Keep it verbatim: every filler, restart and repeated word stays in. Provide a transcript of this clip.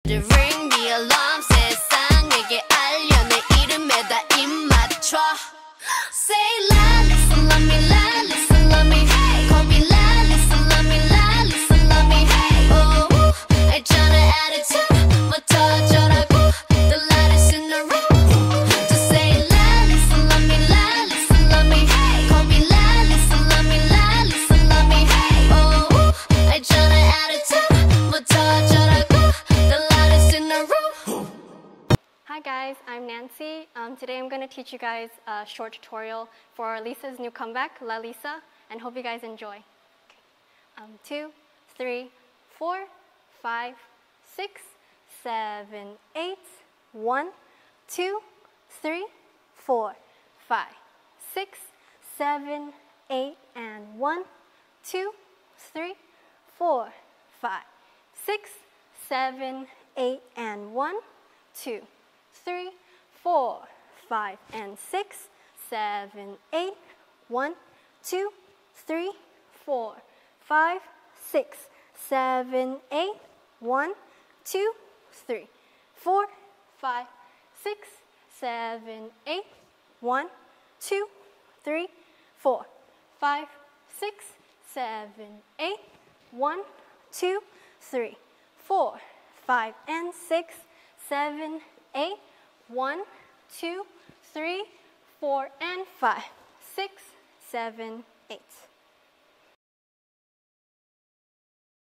Ring the alarm 세상에게 알려 내 이름에다 입 맞춰 Say la, listen, love me, la, listen, love me Call me la, listen, love me, la, listen, love me Oh, 알잖아 attitude부터 어쩌라고 The lightest in the room Just say la, listen, love me, la, listen, love me Call me la, listen, love me, la, listen, love me Oh, 알잖아 attitude부터 어쩌라고 The lightest in the room Hi guys, I'm Nancy. Um, today I'm going to teach you guys a short tutorial for Lisa's new comeback, La Lisa, and hope you guys enjoy. Okay. Um, two, three, four, five, six, seven, eight, one, two, three, four, five, six, seven, eight, and one, two, three, four, five, six, seven, eight, and one, two, three, four, five, and six, seven, eight, one, two, three, four, five, six, seven, eight, one, two, three, four, five, six, seven, eight, one, two, three, four, five, six, seven, eight, one, two, three, four, five, and six, seven, eight, one, two, three, four, and five, six, seven, eight.